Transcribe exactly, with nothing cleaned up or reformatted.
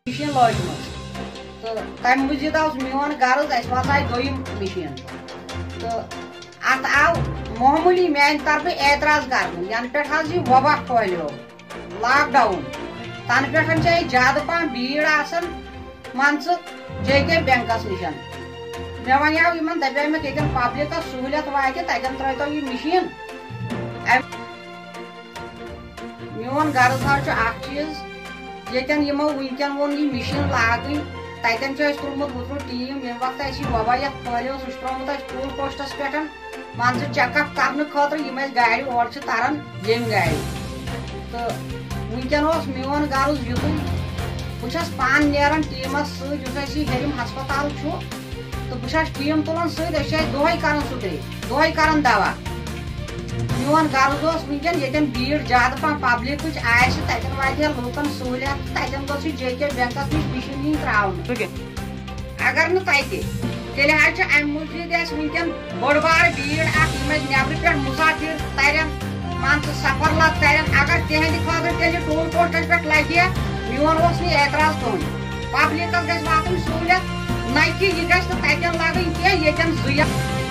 machine لجم تو تمہ مزید آس میون غرض اس واتائے دویم مشین تو ات آو معمولی میان طرف اعتراض کرنے ین پہ یہ وبا پھہلیو لاک ڈاؤن تن پہ زیادہ پہن بھیڑ آسان مان جے کے بینکس نشن مے ونیو ان دپے مے یتن پبلکس سہولیت واتہ تتن ترتو یہ مشین میون غرض حظ اخ چیز یتن یمو ونکن وون یہ مشین لاگن تتن ترمت وتر ٹیم یم وقت اس وبا یت پھہلیو سہ ترمت اس پول پوسٹس پہ مان چیک اپ کرنے خاطر یم گاڑی اور تران یم گاڑی تو ونکن میون غرض یتن بہس پان نیران ٹیمس ست ہرم ہسپتال تو بہس ٹیم تلان ست دہے کران سپرے دہے کران دوا میون غرض ونکن یتن بھیڑ زیادہ پہن پبلک آسہ تتن واتہ لوکن سہولیت تتن گوھ جے کے بینکس نش مشین ین تراؤن اگر نا تتہ تیل حظ ام مزید اس ونکن بڑ بار بھیڑ اخ یم نبر پہ مسافر ترن مان سفر لگ ترن اگر تہند خاطر تیل ٹول پوسٹس پہ لگہ میون نی اعتراض کہین پبلکس گھس واتن سہولیت نہ کہ یہ گھس تتن لگن کی یتن زیا